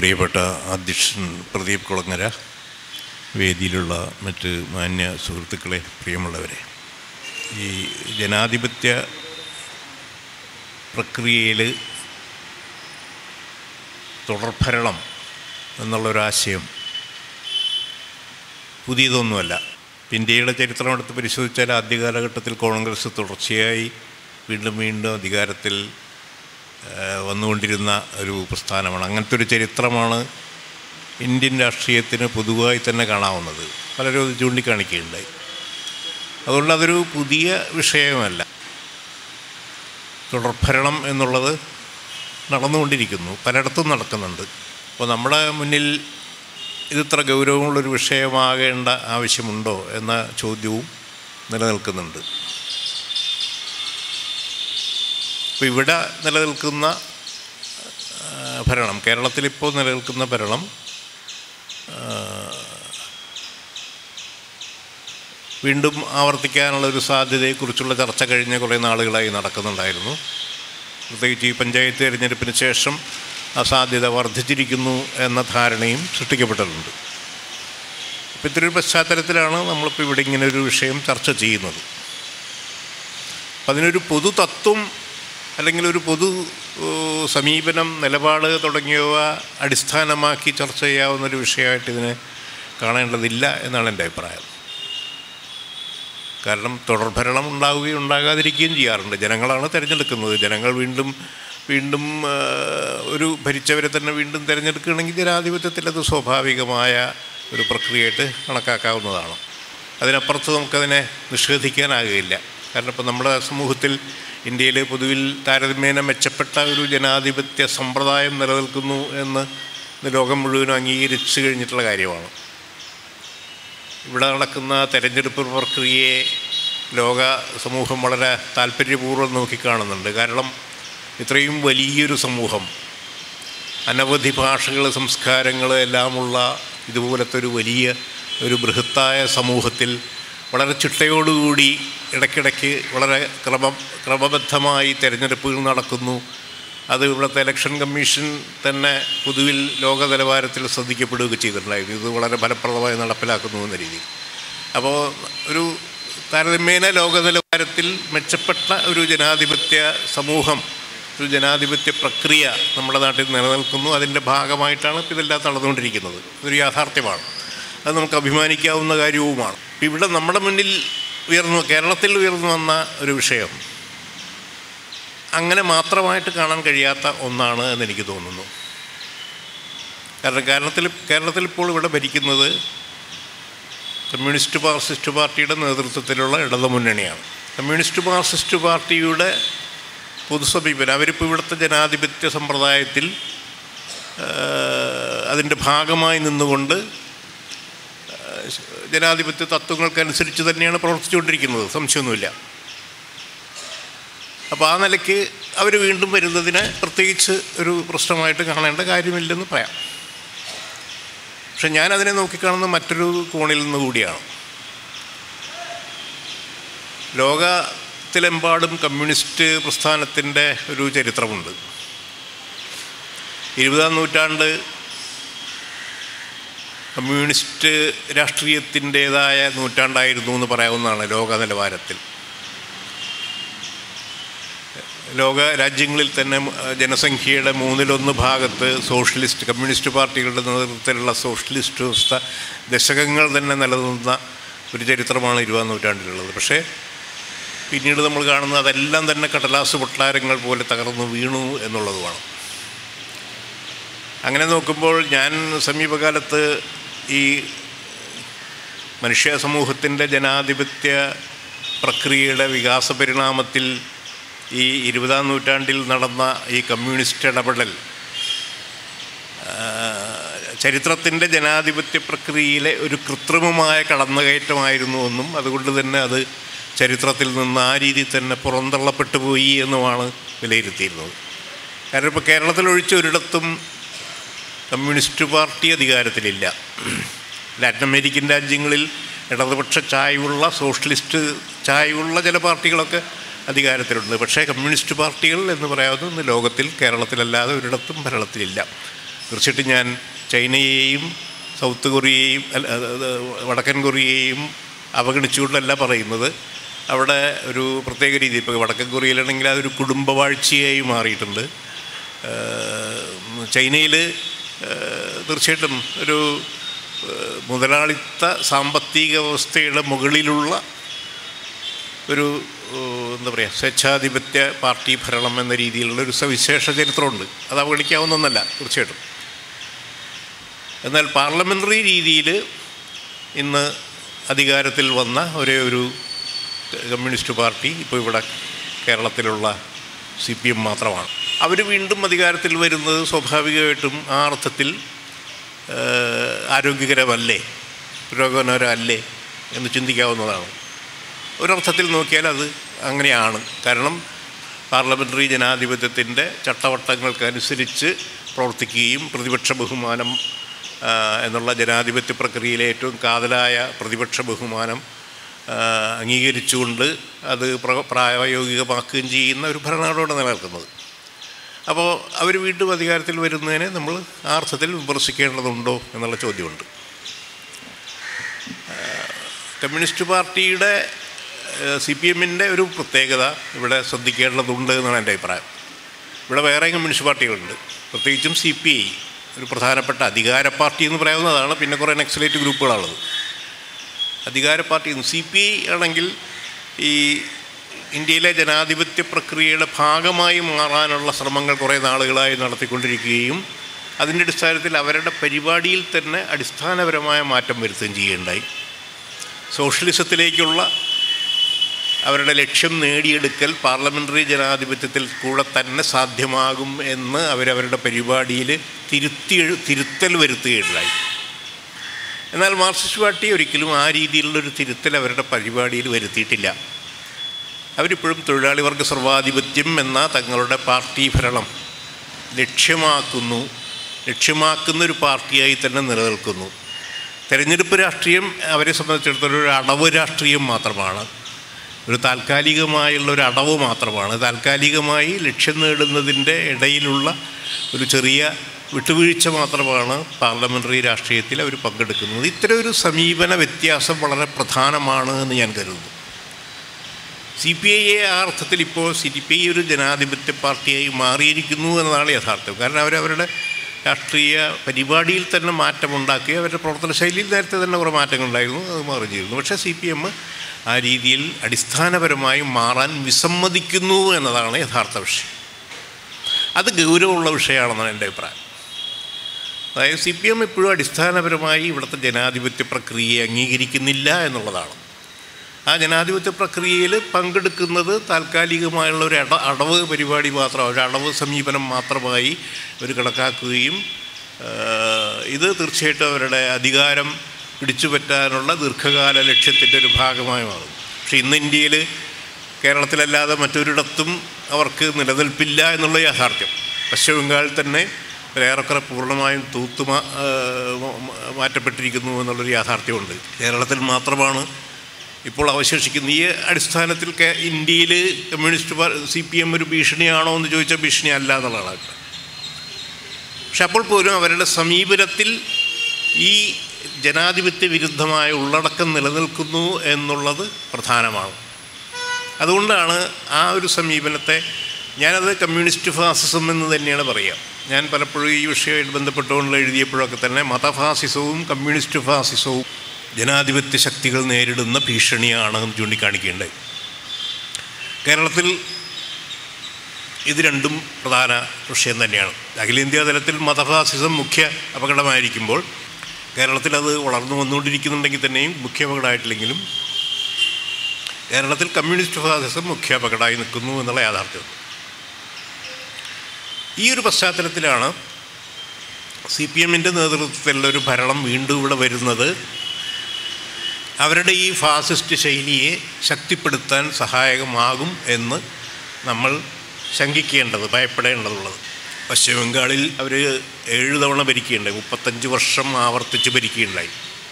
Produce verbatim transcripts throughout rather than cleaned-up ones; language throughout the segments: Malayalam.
പ്രിയപ്പെട്ട അധ്യക്ഷൻ പ്രദീപ് കുളങ്ങര, വേദിയിലുള്ള മറ്റ് മാന്യ സുഹൃത്തുക്കളെ, പ്രിയമുള്ളവരെ, ഈ ജനാധിപത്യ പ്രക്രിയയിൽ തുടർഭരണം എന്നുള്ളൊരാശയം പുതിയതൊന്നുമല്ല. ഇന്ത്യയുടെ ചരിത്രം എടുത്ത് പരിശോധിച്ചാൽ ആദ്യ കാലഘട്ടത്തിൽ കോൺഗ്രസ് തുടർച്ചയായി വീണ്ടും വീണ്ടും അധികാരത്തിൽ വന്നുകൊണ്ടിരുന്ന ഒരു പ്രസ്ഥാനമാണ്. അങ്ങനത്തെ ഒരു ചരിത്രമാണ് ഇന്ത്യൻ രാഷ്ട്രീയത്തിന് പൊതുവായി തന്നെ കാണാവുന്നത്. പലരും അത് ചൂണ്ടിക്കാണിക്കുകയുണ്ടായി. അതുകൊണ്ട് അതൊരു പുതിയ വിഷയമല്ല. തുടർഭരണം എന്നുള്ളത് നടന്നുകൊണ്ടിരിക്കുന്നു, പലയിടത്തും നടക്കുന്നുണ്ട്. അപ്പോൾ നമ്മുടെ മുന്നിൽ ഇതിത്ര ഗൗരവമുള്ളൊരു വിഷയമാകേണ്ട ആവശ്യമുണ്ടോ എന്ന ചോദ്യവും നിലനിൽക്കുന്നുണ്ട്. അപ്പോൾ ഇവിടെ നിലനിൽക്കുന്ന ഭരണം, കേരളത്തിലിപ്പോൾ നിലനിൽക്കുന്ന ഭരണം വീണ്ടും ആവർത്തിക്കാനുള്ളൊരു സാധ്യതയെക്കുറിച്ചുള്ള ചർച്ച കഴിഞ്ഞ കുറേ നാളുകളായി നടക്കുന്നുണ്ടായിരുന്നു. പ്രത്യേകിച്ച് ഈ പഞ്ചായത്ത് തിരഞ്ഞെടുപ്പിന് ശേഷം ആ സാധ്യത വർദ്ധിച്ചിരിക്കുന്നു എന്ന ധാരണയും സൃഷ്ടിക്കപ്പെട്ടിട്ടുണ്ട്. അപ്പോൾ ഇത്തരൊരു പശ്ചാത്തലത്തിലാണ് നമ്മളിപ്പോൾ ഇവിടെ ഇങ്ങനെ ഒരു വിഷയം ചർച്ച ചെയ്യുന്നത്. അപ്പം അതിനൊരു പൊതു തത്വം അല്ലെങ്കിൽ ഒരു പൊതു സമീപനം, നിലപാട് തുടങ്ങിയവ അടിസ്ഥാനമാക്കി ചർച്ച ചെയ്യാവുന്നൊരു വിഷയമായിട്ട് ഇതിനെ കാണേണ്ടതില്ല എന്നാണ് എൻ്റെ അഭിപ്രായം. കാരണം തുടർഭരണം ഉണ്ടാവുകയും ഉണ്ടാകാതിരിക്കുകയും ചെയ്യാറുണ്ട്. ജനങ്ങളാണ് തിരഞ്ഞെടുക്കുന്നത്. ജനങ്ങൾ വീണ്ടും വീണ്ടും ഒരു ഭരിച്ചവരെ തന്നെ വീണ്ടും തിരഞ്ഞെടുക്കുകയാണെങ്കിൽ ജനാധിപത്യത്തിൽ അത് സ്വാഭാവികമായ ഒരു പ്രക്രിയയായിട്ട് കണക്കാക്കാവുന്നതാണ്. അതിനപ്പുറത്ത് നമുക്കതിനെ നിഷേധിക്കാനാകില്ല. കാരണം ഇപ്പോൾ നമ്മുടെ സമൂഹത്തിൽ, ഇന്ത്യയിൽ പൊതുവിൽ താരതമ്യേന മെച്ചപ്പെട്ട ഒരു ജനാധിപത്യ സമ്പ്രദായം നിലനിൽക്കുന്നു എന്ന് ലോകം മുഴുവനും അംഗീകരിച്ചു കഴിഞ്ഞിട്ടുള്ള കാര്യമാണ്. ഇവിടെ നടക്കുന്ന തെരഞ്ഞെടുപ്പ് പ്രക്രിയയെ ലോക സമൂഹം വളരെ താല്പര്യപൂർവ്വം നോക്കിക്കാണുന്നുണ്ട്. കാരണം ഇത്രയും വലിയൊരു സമൂഹം, അനവധി ഭാഷകൾ, സംസ്കാരങ്ങൾ എല്ലാമുള്ള ഇതുപോലത്തെ ഒരു വലിയ ഒരു ബൃഹത്തായ സമൂഹത്തിൽ വളരെ ചിട്ടയോടുകൂടി ഇടയ്ക്കിടയ്ക്ക് വളരെ ക്രമം ക്രമബദ്ധമായി തിരഞ്ഞെടുപ്പുകൾ നടക്കുന്നു. അത് ഇവിടുത്തെ ഇലക്ഷൻ കമ്മീഷൻ തന്നെ പൊതുവിൽ ലോക നിലവാരത്തിൽ ശ്രദ്ധിക്കപ്പെടുകയൊക്കെ ചെയ്തിട്ടുണ്ടായിരുന്നു. ഇത് വളരെ ഫലപ്രദമായി നടപ്പിലാക്കുന്നു എന്ന രീതിയിൽ. അപ്പോൾ ഒരു താരതമ്യേന ലോക നിലവാരത്തിൽ മെച്ചപ്പെട്ട ഒരു ജനാധിപത്യ സമൂഹം, ഒരു ജനാധിപത്യ പ്രക്രിയ നമ്മുടെ നാട്ടിൽ നിലനിൽക്കുന്നു. അതിൻ്റെ ഭാഗമായിട്ടാണ് ഇപ്പോൾ ഇതെല്ലാം നടന്നുകൊണ്ടിരിക്കുന്നത്. ഇതൊരു യാഥാർത്ഥ്യമാണ്. അത് നമുക്ക് അഭിമാനിക്കാവുന്ന കാര്യവുമാണ്. ഇവിടെ നമ്മുടെ മുന്നിൽ ഉയർന്നു കേരളത്തിൽ ഉയർന്നു വന്ന ഒരു വിഷയം അങ്ങനെ മാത്രമായിട്ട് കാണാൻ കഴിയാത്ത ഒന്നാണ് എന്നെനിക്ക് തോന്നുന്നു. കാരണം കേരളത്തിൽ കേരളത്തിൽ ഇപ്പോൾ ഇവിടെ ഭരിക്കുന്നത് കമ്മ്യൂണിസ്റ്റ് മാർക്സിസ്റ്റ് പാർട്ടിയുടെ നേതൃത്വത്തിലുള്ള ഇടതുമുന്നണിയാണ്. കമ്മ്യൂണിസ്റ്റ് മാർക്സിസ്റ്റ് പാർട്ടിയുടെ പൊതുസമീപനം, അവരിപ്പോൾ ഇവിടുത്തെ ജനാധിപത്യ സമ്പ്രദായത്തിൽ അതിൻ്റെ ഭാഗമായി നിന്നുകൊണ്ട് ജനാധിപത്യ തത്വങ്ങൾക്കനുസരിച്ച് തന്നെയാണ് പ്രവർത്തിച്ചുകൊണ്ടിരിക്കുന്നത്, സംശയമൊന്നുമില്ല. അപ്പോൾ ആ നിലയ്ക്ക് അവർ വീണ്ടും വരുന്നതിനെ പ്രത്യേകിച്ച് ഒരു പ്രശ്നമായിട്ട് കാണേണ്ട കാര്യമില്ലെന്ന് പറയാം. പക്ഷെ ഞാനതിനെ നോക്കിക്കാണുന്ന മറ്റൊരു കോണിൽ നിന്ന് കൂടിയാണ്. ലോകത്തിലെമ്പാടും കമ്മ്യൂണിസ്റ്റ് പ്രസ്ഥാനത്തിൻ്റെ ഒരു ചരിത്രമുണ്ട്. ഇരുപതാം നൂറ്റാണ്ട് കമ്മ്യൂണിസ്റ്റ് രാഷ്ട്രീയത്തിൻ്റേതായ നൂറ്റാണ്ടായിരുന്നു എന്ന് പറയാവുന്നതാണ് ലോക നിലവാരത്തിൽ. ലോക രാജ്യങ്ങളിൽ തന്നെ ജനസംഖ്യയുടെ മൂന്നിലൊന്ന് ഭാഗത്ത് സോഷ്യലിസ്റ്റ് കമ്മ്യൂണിസ്റ്റ് പാർട്ടികളുടെ നേതൃത്വത്തിലുള്ള സോഷ്യലിസ്റ്റ് വ്യവസ്ഥ ദശകങ്ങൾ തന്നെ നിലനിന്ന ഒരു ചരിത്രമാണ് ഇരുപതാം നൂറ്റാണ്ടിലുള്ളത്. പക്ഷേ പിന്നീട് നമ്മൾ കാണുന്നത് അതെല്ലാം തന്നെ കടലാസ് കൊട്ടാരങ്ങൾ പോലെ തകർന്നു വീണു എന്നുള്ളതുമാണ്. അങ്ങനെ നോക്കുമ്പോൾ ഞാൻ സമീപകാലത്ത് ഈ മനുഷ്യ സമൂഹത്തിൻ്റെ ജനാധിപത്യ പ്രക്രിയയുടെ വികാസ പരിണാമത്തിൽ ഈ ഇരുപതാം നൂറ്റാണ്ടിൽ നടന്ന ഈ കമ്മ്യൂണിസ്റ്റ് ഇടപെടൽ ചരിത്രത്തിൻ്റെ ജനാധിപത്യ പ്രക്രിയയിലെ ഒരു കൃത്രിമമായ കടന്നുകയറ്റമായിരുന്നു എന്നും അതുകൊണ്ട് തന്നെ അത് ചരിത്രത്തിൽ നിന്ന് ആ രീതിയിൽ തന്നെ പുറന്തള്ളപ്പെട്ടു പോയി എന്നുമാണ് വിലയിരുത്തിയിരുന്നത്. കാരണം ഇപ്പോൾ കേരളത്തിലൊഴിച്ച് ഒരിടത്തും കമ്മ്യൂണിസ്റ്റ് പാർട്ടി അധികാരത്തിലില്ല. ലാറ്റിൻ അമേരിക്കൻ രാജ്യങ്ങളിൽ ഇടതുപക്ഷ ചായ്വുള്ള സോഷ്യലിസ്റ്റ് ചായ്വുള്ള ചില പാർട്ടികളൊക്കെ അധികാരത്തിലുണ്ട്. പക്ഷേ കമ്മ്യൂണിസ്റ്റ് പാർട്ടികൾ എന്ന് പറയാവുന്നത് ഇന്ന് ലോകത്തിൽ കേരളത്തിലല്ലാതെ ഒരിടത്തും ഭരണത്തിലില്ല. തീർച്ചയായിട്ടും ഞാൻ ചൈനയെയും സൗത്ത് കൊറിയയെയും വടക്കൻ കൊറിയയെയും അവഗണിച്ചുകൊണ്ടല്ല പറയുന്നത്. അവിടെ ഒരു പ്രത്യേക രീതി, ഇപ്പോൾ വടക്കൻ കൊറിയയിലാണെങ്കിൽ അതൊരു കുടുംബവാഴ്ചയായി മാറിയിട്ടുണ്ട്. ചൈനയിൽ തീർച്ചയായിട്ടും ഒരു മുതലാളിത്ത സാമ്പത്തിക വ്യവസ്ഥയുടെ മുകളിലുള്ള ഒരു എന്താ പറയുക സ്വേച്ഛാധിപത്യ പാർട്ടി ഭരണം എന്ന രീതിയിലുള്ള ഒരു സവിശേഷ ചരിത്രമുണ്ട്. അത് അവഗണിക്കാവുന്ന ഒന്നല്ല തീർച്ചയായിട്ടും. എന്നാൽ പാർലമെൻ്ററി രീതിയിൽ ഇന്ന് അധികാരത്തിൽ വന്ന ഒരേ ഒരു കമ്മ്യൂണിസ്റ്റ് പാർട്ടി ഇപ്പോൾ ഇവിടെ കേരളത്തിലുള്ള സി പി എം മാത്രമാണ്. അവർ വീണ്ടും അധികാരത്തിൽ വരുന്നത് സ്വാഭാവികമായിട്ടും ആ അർത്ഥത്തിൽ ആരോഗ്യകരമല്ലേ, പുരോഗമനപരമല്ലേ എന്ന് ചിന്തിക്കാവുന്നതാണ്. ഒരർത്ഥത്തിൽ നോക്കിയാൽ അത് അങ്ങനെയാണ്. കാരണം പാർലമെൻ്ററി ജനാധിപത്യത്തിൻ്റെ ചട്ടവട്ടങ്ങൾക്കനുസരിച്ച് പ്രവർത്തിക്കുകയും പ്രതിപക്ഷ ബഹുമാനം എന്നുള്ള ജനാധിപത്യ പ്രക്രിയയിലെ ഏറ്റവും കാതലായ പ്രതിപക്ഷ ബഹുമാനം അംഗീകരിച്ചുകൊണ്ട് അത് പ്രായോഗികമാക്കുകയും ചെയ്യുന്ന ഒരു ഭരണകൂടമാണ് നിലനിൽക്കുന്നത്. അപ്പോൾ അവർ വീണ്ടും അധികാരത്തിൽ വരുന്നതിനെ നമ്മൾ ആ അർത്ഥത്തിൽ വിമർശിക്കേണ്ടതുണ്ടോ എന്നുള്ള ചോദ്യമുണ്ട്. കമ്മ്യൂണിസ്റ്റ് പാർട്ടിയുടെ സി പി എമ്മിൻ്റെ ഒരു പ്രത്യേകത ഇവിടെ ശ്രദ്ധിക്കേണ്ടതുണ്ട് എന്നാണ് എൻ്റെ അഭിപ്രായം. ഇവിടെ വേറെ കമ്മ്യൂണിസ്റ്റ് പാർട്ടികളുണ്ട്, പ്രത്യേകിച്ചും സി പി ഐ ഒരു പ്രധാനപ്പെട്ട അധികാര പാർട്ടി എന്ന് പറയാവുന്നതാണ്. പിന്നെ കുറേ നക്സലേറ്റ് ഗ്രൂപ്പുകളാണുള്ളത്. അധികാര പാർട്ടി സി പി ഐ ആണെങ്കിൽ ഈ ഇന്ത്യയിലെ ജനാധിപത്യ പ്രക്രിയയുടെ ഭാഗമായി മാറാനുള്ള ശ്രമങ്ങൾ കുറേ നാളുകളായി നടത്തിക്കൊണ്ടിരിക്കുകയും അതിൻ്റെ അടിസ്ഥാനത്തിൽ അവരുടെ പരിപാടിയിൽ തന്നെ അടിസ്ഥാനപരമായ മാറ്റം വരുത്തുകയും ചെയ്യുകയുണ്ടായി. സോഷ്യലിസത്തിലേക്കുള്ള അവരുടെ ലക്ഷ്യം നേടിയെടുക്കൽ പാർലമെൻ്ററി ജനാധിപത്യത്തിൽ കൂടെ തന്നെ സാധ്യമാകും എന്ന് അവരവരുടെ പരിപാടിയിൽ തിരുത്തി തിരുത്തൽ വരുത്തുകയുണ്ടായി. എന്നാൽ മാർക്സിസ്റ്റ് പാർട്ടി ഒരിക്കലും ആ രീതിയിലുള്ളൊരു തിരുത്തൽ അവരുടെ പരിപാടിയിൽ വരുത്തിയിട്ടില്ല. അവരിപ്പോഴും തൊഴിലാളി വർഗ സർവാധിപത്യം എന്ന തങ്ങളുടെ പാർട്ടി ഭരണം ലക്ഷ്യമാക്കുന്നു ലക്ഷ്യമാക്കുന്നൊരു പാർട്ടിയായി തന്നെ നിലനിൽക്കുന്നു. തെരഞ്ഞെടുപ്പ് രാഷ്ട്രീയം അവരെ സംബന്ധിച്ചിടത്തോളം ഒരു അടവ് രാഷ്ട്രീയം മാത്രമാണ്, ഒരു താൽക്കാലികമായുള്ള ഒരു അടവ് മാത്രമാണ്. താൽക്കാലികമായി ലക്ഷ്യം നേടുന്നതിൻ്റെ ഇടയിലുള്ള ഒരു ചെറിയ വിട്ടുവീഴ്ച മാത്രമാണ് പാർലമെൻ്ററി രാഷ്ട്രീയത്തിൽ അവർ പങ്കെടുക്കുന്നത്. ഇത്തരം ഒരു സമീപന വ്യത്യാസം വളരെ പ്രധാനമാണ് എന്ന് ഞാൻ കരുതുന്നു. സി പി ഐയെ ആ അർത്ഥത്തിൽ ഇപ്പോൾ സി പി ഐ ഒരു ജനാധിപത്യ പാർട്ടിയായി മാറിയിരിക്കുന്നു എന്നതാണ് യഥാർത്ഥം. കാരണം അവരവരുടെ രാഷ്ട്രീയ പരിപാടിയിൽ തന്നെ മാറ്റമുണ്ടാക്കി, അവരുടെ പ്രവർത്തന ശൈലിയിൽ നേരത്തെ തന്നെ കുറേ മാറ്റങ്ങളുണ്ടായിരുന്നു, അത് മാറി ചെയ്തിരുന്നു. പക്ഷേ സി പി എം ആ രീതിയിൽ അടിസ്ഥാനപരമായി മാറാൻ വിസമ്മതിക്കുന്നു എന്നതാണ് യഥാർത്ഥ വിഷയം. അത് ഗൗരവമുള്ള വിഷയമാണെന്നാണ് എൻ്റെ അഭിപ്രായം. അതായത് സി പി എം ഇപ്പോഴും അടിസ്ഥാനപരമായി ഇവിടുത്തെ ജനാധിപത്യ പ്രക്രിയയെ അംഗീകരിക്കുന്നില്ല എന്നുള്ളതാണ്. ആ ജനാധിപത്യ പ്രക്രിയയിൽ പങ്കെടുക്കുന്നത് താൽക്കാലികമായുള്ള ഒരു അട അടവ് പരിപാടി മാത്രം, ഒരു അടവ് സമീപനം മാത്രമായി അവർ കണക്കാക്കുകയും ഇത് തീർച്ചയായിട്ടും അവരുടെ അധികാരം പിടിച്ചുപറ്റാനുള്ള ദീർഘകാല ലക്ഷ്യത്തിൻ്റെ ഒരു ഭാഗമായി മാറും. പക്ഷേ ഇന്ന് ഇന്ത്യയിൽ കേരളത്തിലല്ലാതെ മറ്റൊരിടത്തും അവർക്ക് നിലനിൽപ്പില്ല എന്നുള്ള യാഥാർത്ഥ്യം. പശ്ചിമ ബംഗാളിൽ തന്നെ ഏറെക്കുറെ പൂർണ്ണമായും തൂത്തു മാറ്റപ്പെട്ടിരിക്കുന്നു എന്നുള്ളൊരു യാഥാർത്ഥ്യമുണ്ട്. കേരളത്തിൽ മാത്രമാണ് ഇപ്പോൾ അവശേഷിക്കുന്ന. ഈ അടിസ്ഥാനത്തിൽ ഇന്ത്യയിൽ കമ്മ്യൂണിസ്റ്റ് സി പി എം ഒരു ഭീഷണിയാണോ എന്ന് ചോദിച്ചാൽ ഭീഷണി അല്ല എന്നുള്ളതാണ്. പക്ഷെ അപ്പോൾ പോലും അവരുടെ സമീപനത്തിൽ ഈ ജനാധിപത്യ വിരുദ്ധമായ ഉള്ളടക്കം നിലനിൽക്കുന്നു എന്നുള്ളത് പ്രധാനമാണ്. അതുകൊണ്ടാണ് ആ ഒരു സമീപനത്തെ ഞാനത് കമ്മ്യൂണിസ്റ്റ് ഫാസിസം എന്ന് തന്നെയാണ് പറയുക. ഞാൻ പലപ്പോഴും ഈ വിഷയമായിട്ട് ബന്ധപ്പെട്ടുകൊണ്ട് എഴുതിയപ്പോഴൊക്കെ തന്നെ മതഫാസിസവും കമ്മ്യൂണിസ്റ്റ് ഫാസിസവും ജനാധിപത്യ ശക്തികൾ നേരിടുന്ന ഭീഷണിയാണെന്ന് ചൂണ്ടിക്കാണിക്കേണ്ടായി. കേരളത്തിൽ ഇത് രണ്ടും പ്രധാന വിഷയം തന്നെയാണ്. അഖിലേന്ത്യാ തലത്തിൽ മതഫാസിസം മുഖ്യ അപകടമായിരിക്കുമ്പോൾ കേരളത്തിൽ അത് വളർന്നു വന്നുകൊണ്ടിരിക്കുന്നുണ്ടെങ്കിൽ തന്നെയും മുഖ്യ അപകടമായിട്ടില്ലെങ്കിലും കേരളത്തിൽ കമ്മ്യൂണിസ്റ്റ് ഫാസിസം മുഖ്യ അപകടമായി നിൽക്കുന്നു എന്നുള്ള യാഥാർത്ഥ്യം. ഈ ഒരു പശ്ചാത്തലത്തിലാണ് സി പി എമ്മിൻ്റെ നേതൃത്വത്തിലുള്ളൊരു ഭരണം വീണ്ടും ഇവിടെ വരുന്നത് അവരുടെ ഈ ഫാസിസ്റ്റ് ശൈലിയെ ശക്തിപ്പെടുത്താൻ സഹായകമാകും എന്ന് നമ്മൾ ശങ്കിക്കേണ്ടത്, ഭയപ്പെടേണ്ടതുള്ളത്. പശ്ചിമ ബംഗാളിൽ അവർ ഏഴ് തവണ ഭരിക്കുകയുണ്ടായി, മുപ്പത്തഞ്ച് വർഷം ആവർത്തിച്ച് ഭരിക്കുകയുണ്ടായി.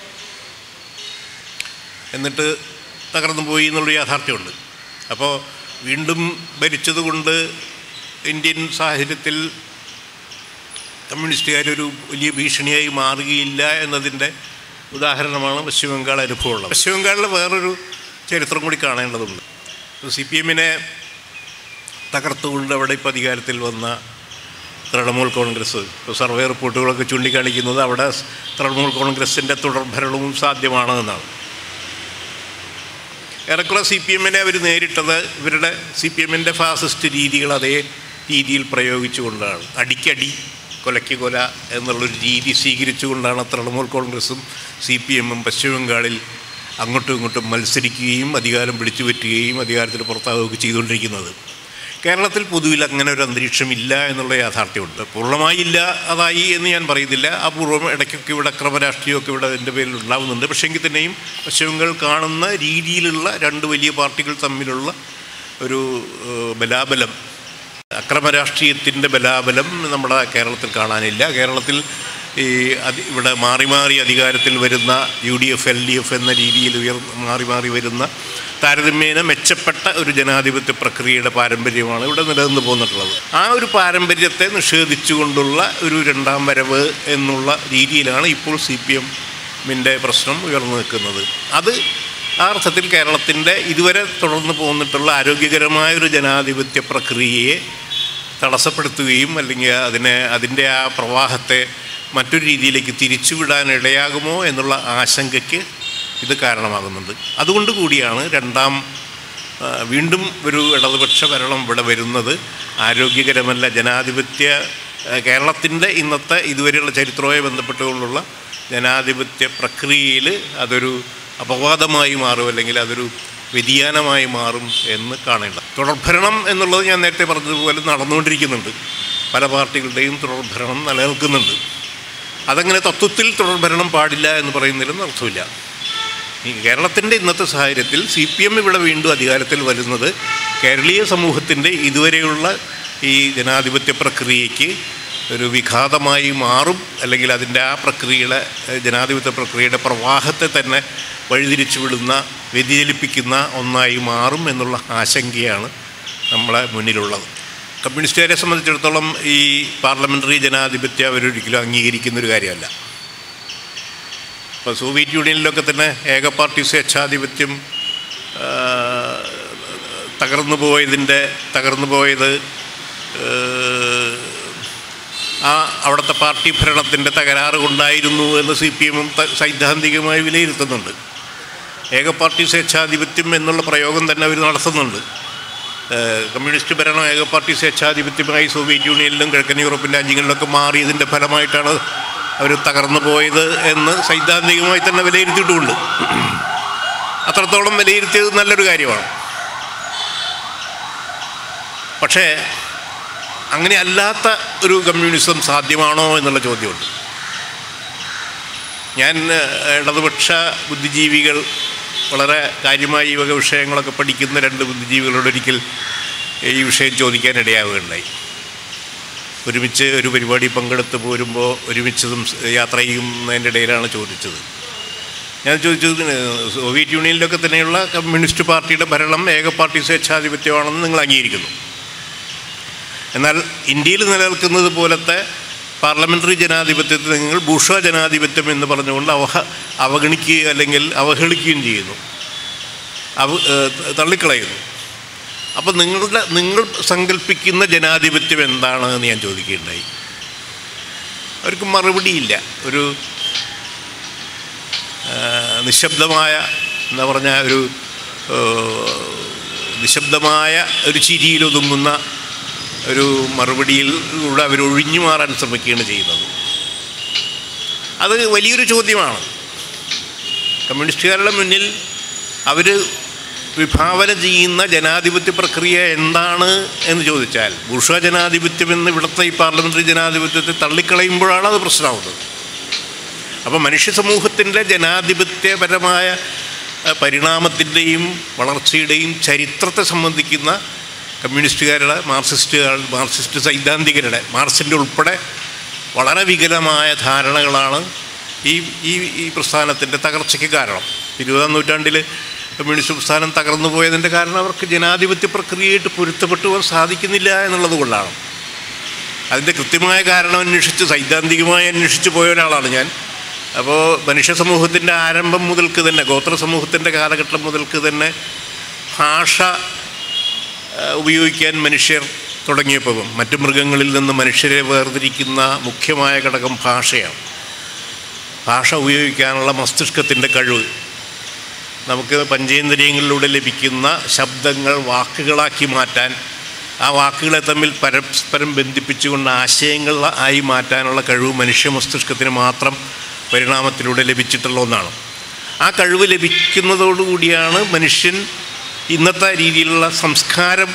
എന്നിട്ട് തകർന്നു പോയി എന്നുള്ളൊരു യാഥാർത്ഥ്യമുണ്ട്. അപ്പോൾ വീണ്ടും ഭരിച്ചതുകൊണ്ട് ഇന്ത്യൻ സാഹചര്യത്തിൽ കമ്മ്യൂണിസ്റ്റുകാരൊരു വലിയ ഭീഷണിയായി മാറുകയില്ല എന്നതിൻ്റെ ഉദാഹരണമാണ് പശ്ചിമ ബംഗാൾ അനുഭവമുള്ളത്. പശ്ചിമ ബംഗാളിൽ വേറൊരു ചരിത്രം കൂടി കാണേണ്ടതുണ്ട്. സി പി എമ്മിനെ തകർത്തുകൊണ്ട് അവിടെ ഇപ്പോൾ അധികാരത്തിൽ വന്ന തൃണമൂൽ കോൺഗ്രസ്, ഇപ്പോൾ സർവേ റിപ്പോർട്ടുകളൊക്കെ ചൂണ്ടിക്കാണിക്കുന്നത് അവിടെ തൃണമൂൽ കോൺഗ്രസിൻ്റെ തുടർഭരണവും സാധ്യമാണ് എന്നാണ്. ഏറെക്കുറെ സി പി എമ്മിനെ അവർ നേരിട്ടത് ഇവരുടെ സി പി എമ്മിൻ്റെ ഫാസിസ്റ്റ് രീതികൾ അതേ രീതിയിൽ പ്രയോഗിച്ചുകൊണ്ടാണ്. അടിക്കടി കൊലയ്ക്ക് കൊല എന്നുള്ളൊരു രീതി സ്വീകരിച്ചുകൊണ്ടാണ് തൃണമൂൽ കോൺഗ്രസും സി പി എമ്മും പശ്ചിമ ബംഗാളിൽ അങ്ങോട്ടും ഇങ്ങോട്ടും മത്സരിക്കുകയും അധികാരം പിടിച്ചു പറ്റുകയും അധികാരത്തിൽ പുറത്താവുകയൊക്കെ ചെയ്തുകൊണ്ടിരിക്കുന്നത്. കേരളത്തിൽ പൊതുവിൽ അങ്ങനെ ഒരു അന്തരീക്ഷമില്ല എന്നുള്ള യാഥാർത്ഥ്യമുണ്ട്. പൂർണ്ണമായി ഇല്ല അതായി എന്ന് ഞാൻ പറയുന്നില്ല. അപൂർവം ഇടയ്ക്കൊക്കെ ഇവിടെ ക്രമരാഷ്ട്രീയമൊക്കെ ഇവിടെ എൻ്റെ പേരിൽ ഉണ്ടാകുന്നുണ്ട്. പക്ഷേ എങ്കിൽ തന്നെയും പശ്ചിമ ബംഗാൾ കാണുന്ന രീതിയിലുള്ള രണ്ട് വലിയ പാർട്ടികൾ തമ്മിലുള്ള ഒരു ബലാബലം, അക്രമരാഷ്ട്രീയത്തിൻ്റെ ബലാബലം നമ്മുടെ കേരളത്തിൽ കാണാനില്ല. കേരളത്തിൽ ഈ അതി ഇവിടെ മാറി മാറി അധികാരത്തിൽ വരുന്ന UDF LDF എന്ന രീതിയിൽ ഉയർ മാറി മാറി വരുന്ന താരതമ്യേന മെച്ചപ്പെട്ട ഒരു ജനാധിപത്യ പ്രക്രിയയുടെ പാരമ്പര്യമാണ് ഇവിടെ നിലനിന്ന് പോന്നിട്ടുള്ളത്. ആ ഒരു പാരമ്പര്യത്തെ നിഷേധിച്ചുകൊണ്ടുള്ള ഒരു രണ്ടാം വരവ് എന്നുള്ള രീതിയിലാണ് ഇപ്പോൾ സി പി എമ്മിൻ്റെ പ്രശ്നം ഉയർന്നു നിൽക്കുന്നത്. അത് ആ അർത്ഥത്തിൽ കേരളത്തിൻ്റെ ഇതുവരെ തുടർന്ന് പോന്നിട്ടുള്ള ആരോഗ്യകരമായൊരു ജനാധിപത്യ പ്രക്രിയയെ തടസ്സപ്പെടുത്തുകയും അല്ലെങ്കിൽ അതിനെ അതിൻ്റെ ആ പ്രവാഹത്തെ മറ്റൊരു രീതിയിലേക്ക് തിരിച്ചുവിടാൻ ഇടയാകുമോ എന്നുള്ള ആശങ്കയ്ക്ക് ഇത് കാരണമാകുന്നുണ്ട്. അതുകൊണ്ട് കൂടിയാണ് രണ്ടാം വീണ്ടും ഒരു ഇടതുപക്ഷ ഭരണം ഇവിടെ വരുന്നത് ആരോഗ്യകരമല്ല. ജനാധിപത്യ കേരളത്തിൻ്റെ ഇന്നത്തെ ഇതുവരെയുള്ള ചരിത്രവുമായി ബന്ധപ്പെട്ടുകൊണ്ടുള്ള ജനാധിപത്യ പ്രക്രിയയിൽ അതൊരു അപവാദമായി മാറും, അല്ലെങ്കിൽ അതൊരു വ്യതിയാനമായി മാറും എന്ന് കാണേണ്ട. തുടർഭരണം എന്നുള്ളത് ഞാൻ നേരത്തെ പറഞ്ഞതുപോലെ നടന്നുകൊണ്ടിരിക്കുന്നുണ്ട്. പല പാർട്ടികളുടെയും തുടർഭരണം നിലനിൽക്കുന്നുണ്ട്. അതങ്ങനെ തത്വത്തിൽ തുടർഭരണം പാടില്ല എന്ന് പറയുന്നതിലൊന്നും അർത്ഥമില്ല. ഈ കേരളത്തിൻ്റെ ഇന്നത്തെ സാഹചര്യത്തിൽ സി പി എം ഇവിടെ വീണ്ടും അധികാരത്തിൽ വരുന്നത് കേരളീയ സമൂഹത്തിൻ്റെ ഇതുവരെയുള്ള ഈ ജനാധിപത്യ പ്രക്രിയയ്ക്ക് ഒരു വിഘാതമായി മാറും, അല്ലെങ്കിൽ അതിൻ്റെ ആ പ്രക്രിയയുടെ ജനാധിപത്യ പ്രക്രിയയുടെ പ്രവാഹത്തെ തന്നെ വഴിതിരിച്ചു വിടുന്ന, വ്യതിചലിപ്പിക്കുന്ന ഒന്നായി മാറും എന്നുള്ള ആശങ്കയാണ് നമ്മളെ മുന്നിലുള്ളത്. കമ്മ്യൂണിസ്റ്റുകാരെ സംബന്ധിച്ചിടത്തോളം ഈ പാർലമെൻ്ററി ജനാധിപത്യം അവരൊരിക്കലും അംഗീകരിക്കുന്നൊരു കാര്യമല്ല. ഇപ്പോൾ സോവിയറ്റ് യൂണിയനിലൊക്കെ തന്നെ ഏക പാർട്ടി സ്വേച്ഛാധിപത്യം തകർന്നു പോയതിൻ്റെ തകർന്നു പോയത് ആ അവിടുത്തെ പാർട്ടി ഭരണത്തിൻ്റെ തകരാറ് കൊണ്ടായിരുന്നു എന്ന് സി പി എമ്മും സൈദ്ധാന്തികമായി വിലയിരുത്തുന്നുണ്ട്. ഏക പാർട്ടി സ്വേച്ഛാധിപത്യം എന്നുള്ള പ്രയോഗം തന്നെ അവർ നടത്തുന്നുണ്ട്. കമ്മ്യൂണിസ്റ്റ് ഭരണം ഏക പാർട്ടി സ്വേച്ഛാധിപത്യമായി സോവിയറ്റ് യൂണിയനിലും കിഴക്കൻ യൂറോപ്യൻ രാജ്യങ്ങളിലൊക്കെ മാറിയതിൻ്റെ ഫലമായിട്ടാണ് അവർ തകർന്നു പോയത് എന്ന് സൈദ്ധാന്തികമായി തന്നെ വിലയിരുത്തിയിട്ടുമുണ്ട്. അത്രത്തോളം വിലയിരുത്തിയത് നല്ലൊരു കാര്യമാണ്. പക്ഷേ അങ്ങനെ അല്ലാത്ത ഒരു കമ്മ്യൂണിസം സാധ്യമാണോ എന്നുള്ള ചോദ്യമുണ്ട്. ഞാൻ ഇടതുപക്ഷ ബുദ്ധിജീവികൾ വളരെ കാര്യമായി ഈ വക വിഷയങ്ങളൊക്കെ പഠിക്കുന്ന രണ്ട് ബുദ്ധിജീവികളോടൊരിക്കൽ ഈ വിഷയം ചോദിക്കാൻ ഇടയാവുകയുണ്ടായി. ഒരുമിച്ച് ഒരു പരിപാടി പങ്കെടുത്ത് പോരുമ്പോൾ ഒരുമിച്ചതും യാത്ര ചെയ്യുന്നതിൻ്റെ ഇടയിലാണ് ചോദിച്ചത്. ഞാൻ ചോദിച്ചത്, സോവിയറ്റ് യൂണിയനിലൊക്കെ തന്നെയുള്ള കമ്മ്യൂണിസ്റ്റ് പാർട്ടിയുടെ ഭരണം ഏക പാർട്ടി സ്വേച്ഛാധിപത്യമാണെന്ന് നിങ്ങൾ അംഗീകരിക്കുന്നു. എന്നാൽ ഇന്ത്യയിൽ നിലനിൽക്കുന്നത് പോലത്തെ പാർലമെൻ്ററി ജനാധിപത്യത്തെ നിങ്ങൾ ബൂർഷ്വാ ജനാധിപത്യം എന്ന് പറഞ്ഞുകൊണ്ട് അവഹ അവഗണിക്കുകയും അല്ലെങ്കിൽ അവഹേളിക്കുകയും ചെയ്യുന്നു, അവ തള്ളിക്കളയുന്നു. അപ്പോൾ നിങ്ങളുടെ നിങ്ങൾ സങ്കല്പിക്കുന്ന ജനാധിപത്യം എന്താണ് എന്ന് ഞാൻ ചോദിക്കുകയുണ്ടായി. അവർക്ക് മറുപടിയില്ല. ഒരു നിശബ്ദമായ എന്താ പറഞ്ഞാൽ ഒരു നിശബ്ദമായ ഒരു ചിരിയിലൊതുങ്ങുന്ന ഒരു മറുപടിയിലൂടെ അവർ ഒഴിഞ്ഞു മാറാൻ ശ്രമിക്കുകയാണ് ചെയ്യുന്നത്. അത് വലിയൊരു ചോദ്യമാണ്. കമ്മ്യൂണിസ്റ്റുകാരുടെ മുന്നിൽ അവർ വിഭാവന ചെയ്യുന്ന ജനാധിപത്യ പ്രക്രിയ എന്താണ് എന്ന് ചോദിച്ചാൽ, ബൂർഷ്വാ ജനാധിപത്യം എന്ന് ഇവിടുത്തെ ഈ പാർലമെൻ്ററി ജനാധിപത്യത്തെ തള്ളിക്കളയുമ്പോഴാണ് അത് പ്രശ്നമാവുന്നത്. അപ്പോൾ മനുഷ്യ സമൂഹത്തിൻ്റെ ജനാധിപത്യപരമായ പരിണാമത്തിൻ്റെയും വളർച്ചയുടെയും ചരിത്രത്തെ സംബന്ധിക്കുന്ന കമ്മ്യൂണിസ്റ്റുകാരുടെ മാർക്സിസ്റ്റുകാർ മാർക്സിസ്റ്റ് സൈദ്ധാന്തികരുടെ മാർക്സിൻ്റെ ഉൾപ്പെടെ വളരെ വികലമായ ധാരണകളാണ് ഈ ഈ ഈ പ്രസ്ഥാനത്തിൻ്റെ തകർച്ചയ്ക്ക് കാരണം. ഇരുപതാം നൂറ്റാണ്ടിൽ കമ്മ്യൂണിസ്റ്റ് പ്രസ്ഥാനം തകർന്നു പോയതിൻ്റെ കാരണം അവർക്ക് ജനാധിപത്യ പ്രക്രിയയായിട്ട് പൊരുത്തപ്പെട്ടു പോകാൻ സാധിക്കുന്നില്ല എന്നുള്ളത് കൊണ്ടാണ്. അതിൻ്റെ കൃത്യമായ കാരണം അന്വേഷിച്ച് സൈദ്ധാന്തികമായി അന്വേഷിച്ച് പോയ ഒരാളാണ് ഞാൻ. അപ്പോൾ മനുഷ്യ സമൂഹത്തിൻ്റെ ആരംഭം മുതൽക്ക് തന്നെ, ഗോത്ര സമൂഹത്തിൻ്റെ കാലഘട്ടം മുതൽക്ക് തന്നെ ഭാഷ ഉപയോഗിക്കാൻ മനുഷ്യർ തുടങ്ങിയപ്പോൾ മറ്റു മൃഗങ്ങളിൽ നിന്ന് മനുഷ്യരെ വേർതിരിക്കുന്ന മുഖ്യമായ ഘടകം ഭാഷയാണ്. ഭാഷ ഉപയോഗിക്കാനുള്ള മസ്തിഷ്കത്തിൻ്റെ കഴിവ്, നമുക്ക് പഞ്ചേന്ദ്രിയങ്ങളിലൂടെ ലഭിക്കുന്ന ശബ്ദങ്ങൾ വാക്കുകളാക്കി മാറ്റാൻ, ആ വാക്കുകളെ തമ്മിൽ പരസ്പരം ബന്ധിപ്പിച്ചുകൊണ്ട് ആശയങ്ങൾ ആയി മാറ്റാനുള്ള കഴിവ് മനുഷ്യ മസ്തിഷ്കത്തിന് മാത്രം പരിണാമത്തിലൂടെ ലഭിച്ചിട്ടുള്ള ഒന്നാണ്. ആ കഴിവ് ലഭിക്കുന്നതോടുകൂടിയാണ് മനുഷ്യൻ ഇന്നത്തെ രീതിയിലുള്ള സംസ്കാരം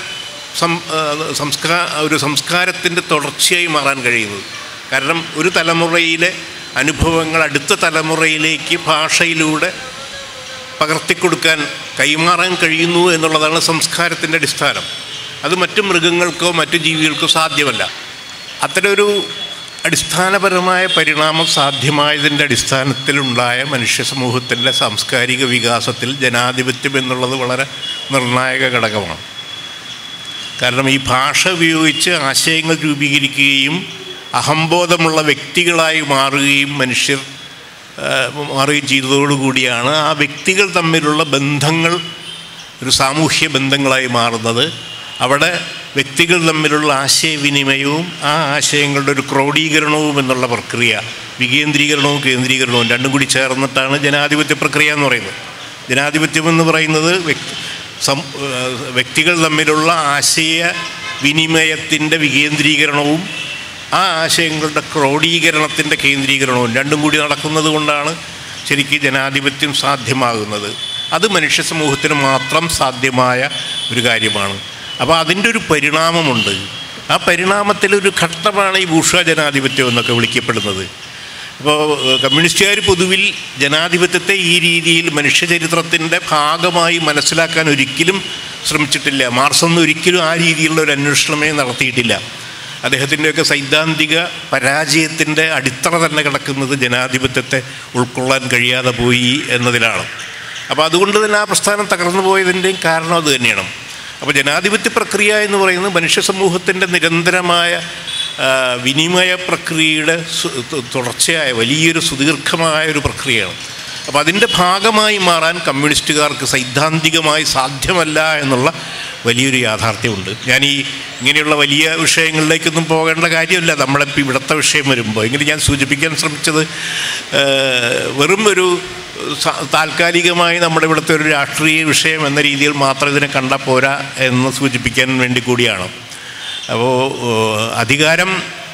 സംസ്കാ ഒരു സംസ്കാരത്തിൻ്റെ തുടർച്ചയായി മാറാൻ കഴിയുന്നത്. കാരണം ഒരു തലമുറയിലെ അനുഭവങ്ങൾ അടുത്ത തലമുറയിലേക്ക് ഭാഷയിലൂടെ പകർത്തിക്കൊടുക്കാൻ കൈമാറാൻ കഴിയുന്നു എന്നുള്ളതാണ് സംസ്കാരത്തിൻ്റെ അടിസ്ഥാനം. അത് മറ്റു മൃഗങ്ങൾക്കോ മറ്റു ജീവികൾക്കോ സാധ്യമല്ല. അത്തരമൊരു അടിസ്ഥാനപരമായ പരിണാമം സാധ്യമായതിൻ്റെ അടിസ്ഥാനത്തിലുണ്ടായ മനുഷ്യ സമൂഹത്തിൻ്റെ സാംസ്കാരിക വികാസത്തിൽ ജനാധിപത്യം എന്നുള്ളത് വളരെ നിർണായക ഘടകമാണ്. കാരണം ഈ ഭാഷ ഉപയോഗിച്ച് ആശയങ്ങൾ രൂപീകരിക്കുകയും അഹംബോധമുള്ള വ്യക്തികളായി മാറുകയും മനുഷ്യർ മാറുകയും ചെയ്തതോടുകൂടിയാണ് ആ വ്യക്തികൾ തമ്മിലുള്ള ബന്ധങ്ങൾ ഒരു സാമൂഹ്യ ബന്ധങ്ങളായി മാറുന്നത്. അവിടെ വ്യക്തികൾ തമ്മിലുള്ള ആശയവിനിമയവും ആ ആശയങ്ങളുടെ ഒരു ക്രോഡീകരണവും എന്നുള്ള പ്രക്രിയ, വികേന്ദ്രീകരണവും കേന്ദ്രീകരണവും രണ്ടും കൂടി ചേർന്നിട്ടാണ് ജനാധിപത്യ പ്രക്രിയ എന്ന് പറയുന്നത്. ജനാധിപത്യം എന്ന് പറയുന്നത് വ്യക്തികൾ തമ്മിലുള്ള ആശയ വിനിമയത്തിൻ്റെ വികേന്ദ്രീകരണവും ആ ആശയങ്ങളുടെ ക്രോഡീകരണത്തിൻ്റെ കേന്ദ്രീകരണവും രണ്ടും കൂടി നടക്കുന്നത് കൊണ്ടാണ് ശരിക്കും ജനാധിപത്യം സാധ്യമാകുന്നത്. അത് മനുഷ്യ സമൂഹത്തിന് മാത്രം സാധ്യമായ ഒരു കാര്യമാണ്. അപ്പോൾ അതിൻ്റെ ഒരു പരിണാമമുണ്ട്. ആ പരിണാമത്തിലൊരു ഘട്ടമാണ് ഈ ബൂർഷ്വാ ജനാധിപത്യം എന്നൊക്കെ വിളിക്കപ്പെടുന്നത്. അപ്പോൾ കമ്മ്യൂണിസ്റ്റുകാർ പൊതുവിൽ ജനാധിപത്യത്തെ ഈ രീതിയിൽ മനുഷ്യചരിത്രത്തിൻ്റെ ഭാഗമായി മനസ്സിലാക്കാൻ ഒരിക്കലും ശ്രമിച്ചിട്ടില്ല. മാർക്സൊന്നും ഒരിക്കലും ആ രീതിയിലുള്ള ഒരു അന്വേഷണമേ നടത്തിയിട്ടില്ല. അദ്ദേഹത്തിൻ്റെയൊക്കെ സൈദ്ധാന്തിക പരാജയത്തിൻ്റെ അടിത്തറ തന്നെ കിടക്കുന്നത് ജനാധിപത്യത്തെ ഉൾക്കൊള്ളാൻ കഴിയാതെ പോയി എന്നതിലാണ്. അപ്പോൾ അതുകൊണ്ട് തന്നെ ആ പ്രസ്ഥാനം തകർന്നു പോയതിൻ്റെയും കാരണം അത് തന്നെയാണ്. അപ്പോൾ ജനാധിപത്യ പ്രക്രിയ എന്ന് പറയുന്നത് മനുഷ്യ സമൂഹത്തിൻ്റെ നിരന്തരമായ വിനിമയ പ്രക്രിയയുടെ തുടർച്ചയായ വലിയൊരു സുദീർഘമായ ഒരു പ്രക്രിയയാണ്. അപ്പോൾ അതിൻ്റെ ഭാഗമായി മാറാൻ കമ്മ്യൂണിസ്റ്റുകാർക്ക് സൈദ്ധാന്തികമായി സാധ്യമല്ല എന്നുള്ള വലിയൊരു യാഥാർത്ഥ്യമുണ്ട്. ഞാൻ ഈ ഇങ്ങനെയുള്ള വലിയ വിഷയങ്ങളിലേക്കൊന്നും പോകേണ്ട കാര്യമില്ല. നമ്മളിപ്പോൾ ഇവിടുത്തെ വിഷയം വരുമ്പോൾ ഇങ്ങനെ ഞാൻ സൂചിപ്പിക്കാൻ ശ്രമിച്ചത് വെറും ഒരു താൽക്കാലികമായി നമ്മുടെ ഇവിടുത്തെ ഒരു രാഷ്ട്രീയ വിഷയം എന്ന രീതിയിൽ മാത്രം ഇതിനെ കണ്ടാൽ പോരാ എന്ന് സൂചിപ്പിക്കാൻ വേണ്ടി കൂടിയാണ്. അപ്പോൾ അധികാരം